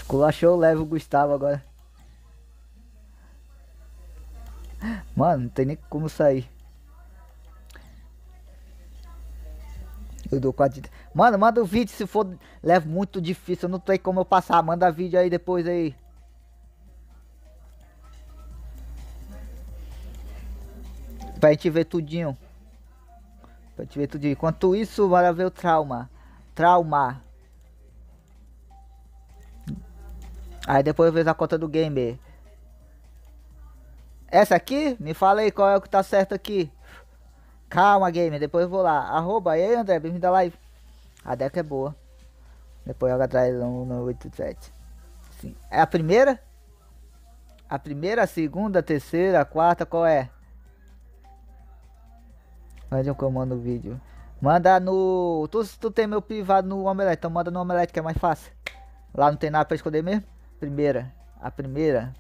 Esculachou, leva o Gustavo agora. Mano, não tem nem como sair. Eu dou 4 de... Mano, manda o vídeo se for... Leva muito difícil, eu não tem como eu passar. Manda vídeo aí depois aí. Pra gente ver tudinho. Pra gente ver tudinho. Enquanto isso, bora ver o trauma. Trauma. Aí depois eu vejo a conta do gamer. Essa aqui? Me fala aí qual é o que tá certo aqui. Calma, gamer. Depois eu vou lá. Arroba. E aí, André. Bem-vindo à live. A deck é boa. Depois joga atrás no 87. Sim. É a primeira? A primeira, a segunda, a terceira, a quarta, qual é? Mande um comando no vídeo. Manda no... Tu tem meu privado no Omelete, então manda no Omelete que é mais fácil. Lá não tem nada pra esconder mesmo? Primeira. A primeira.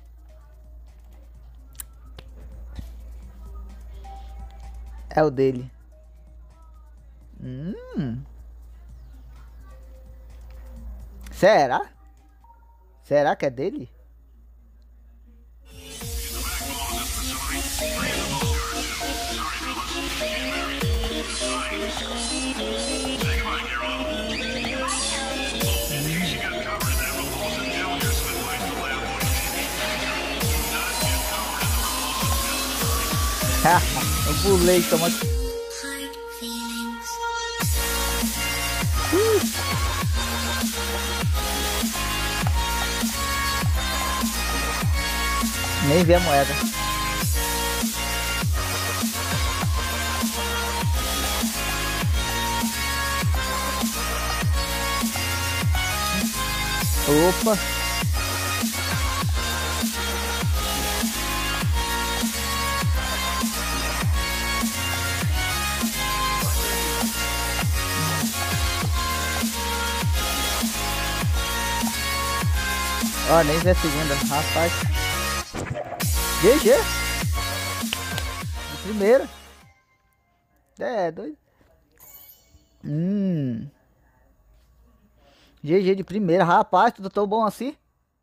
É o dele. Será? Será que é dele? Eu pulei, toma. Nem vi a moeda. Opa. Ó, nem vi a segunda, rapaz. GG. De primeira. É, doido. GG de primeira, rapaz, tudo tão bom assim?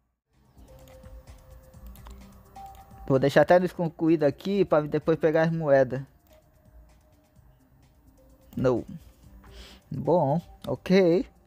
Vou deixar até no excluído aqui para depois pegar as moedas. Não. Bom, ok.